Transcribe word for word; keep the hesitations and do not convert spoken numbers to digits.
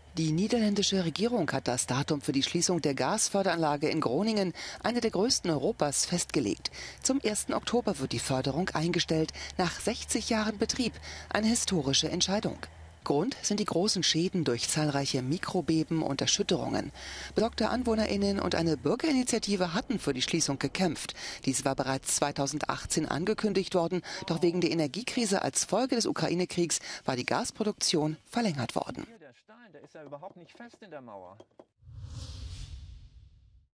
Die niederländische Regierung hat das Datum für die Schließung der Gasförderanlage in Groningen, eine der größten Europas, festgelegt. Zum ersten Oktober wird die Förderung eingestellt, nach sechzig Jahren Betrieb. Eine historische Entscheidung. Grund sind die großen Schäden durch zahlreiche Mikrobeben und Erschütterungen. Besorgte AnwohnerInnen und eine Bürgerinitiative hatten für die Schließung gekämpft. Dies war bereits zweitausendachtzehn angekündigt worden, doch wegen der Energiekrise als Folge des Ukraine-Kriegs war die Gasproduktion verlängert worden. Der Stein, der ist ja überhaupt nicht fest in der Mauer.